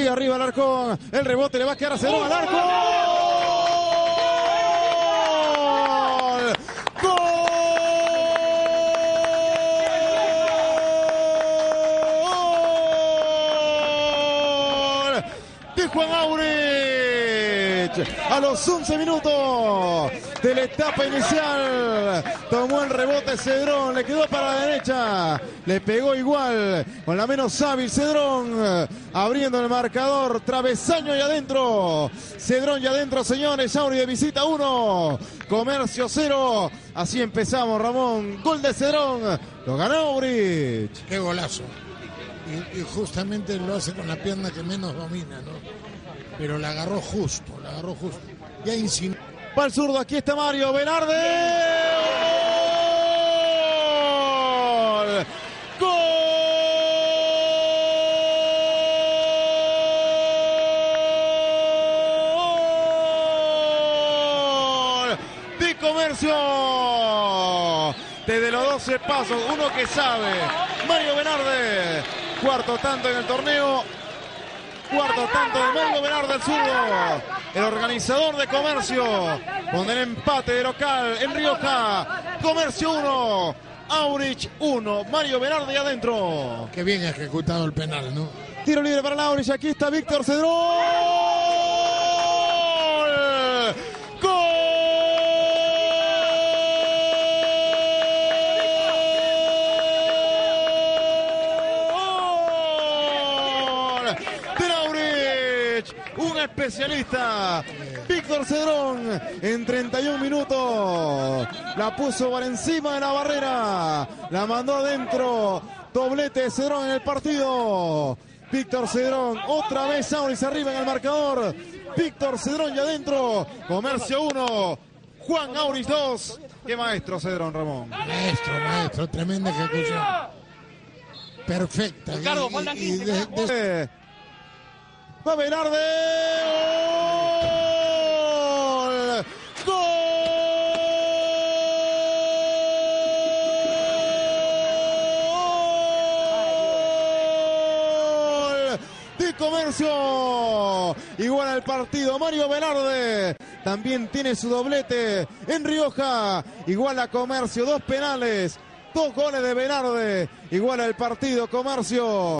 Y arriba Alarcón, el rebote le va a quedar a Cedrón al arco. ¡Gol! ¡Gol! De Juan Aurich a los 11 minutos de la etapa inicial. Tomó el rebote Cedrón, le quedó para la derecha, le pegó igual con la menos hábil Cedrón, abriendo el marcador, travesaño y adentro. Cedrón y adentro, señores. Auri de visita 1, Comercio 0. Así empezamos, Ramón. Gol de Cedrón, lo ganó Aurich. Qué golazo. Y justamente lo hace con la pierna que menos domina, ¿no? Pero la agarró justo, Ya insinuó. Va el zurdo, aquí está Mario Velarde. ¡Gol! ¡Gol! De Comercio. Desde los 12 pasos, uno que sabe. Mario Velarde. Cuarto tanto en el torneo. Cuarto tanto de Mario Velarde, el zurdo, el organizador de Comercio, con el empate de local en Rioja. Comercio 1, Aurich 1, Mario Velarde adentro. Qué bien ejecutado el penal, ¿no? Tiro libre para el Aurich, aquí está Víctor Cedrón. Un especialista, Víctor Cedrón, en 31 minutos la puso por encima de la barrera, la mandó adentro. Doblete de Cedrón en el partido. Víctor Cedrón, otra vez Aurich arriba en el marcador. Víctor Cedrón y adentro. Comercio 1, Juan Aurich 2. Qué maestro Cedrón, Ramón. Maestro, tremenda ejecución. Perfecta. Ricardo, faltan 15. Va Velarde. ¡Gol! ¡Gol! De Comercio. Igual al partido. Mario Velarde también tiene su doblete en Rioja. Igual a Comercio. 2 penales. 2 goles de Velarde. Igual al partido Comercio.